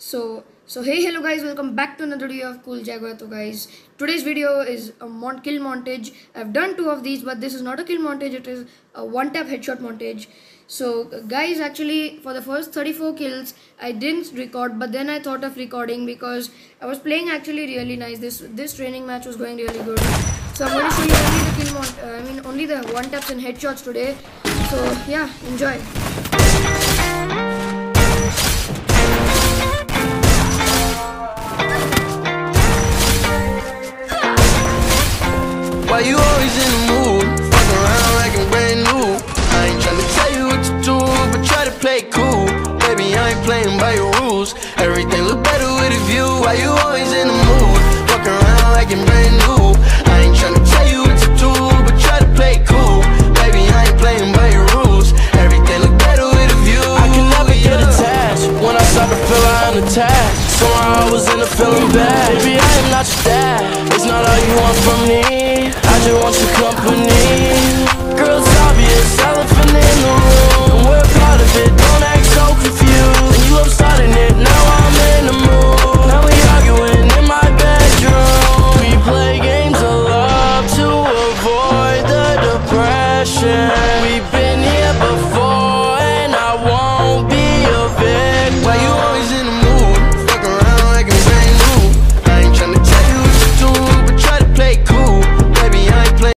So hey, hello guys, welcome back to another video of Cool Jaguar. So guys, today's video is a kill montage. I've done two of these, but this is not a kill montage, it is a one-tap headshot montage. So guys, actually for the first 34 kills I didn't record, but then I thought of recording because I was playing actually really nice. This training match was going really good. So I'm going to show you only the only the one taps and headshots today. So yeah, enjoy. Why you always in the mood? Fuck around like I'm brand new. I ain't tryna tell you what to do, but try to play cool. Baby, I ain't playing by your rules. Everything look better with a view. Why you always in the mood? Fuck around like I'm brand new. I ain't tryna tell you what to do, but try to play cool. Baby, I ain't playing by your rules. Everything look better with a view. I can never get attached when I start to feel I'm attached. Somehow I was in a feeling bad. Baby, I am not your dad. It's not all you want from me. I just want your company. Girl, it's obvious, elephant in the room. We're part of it.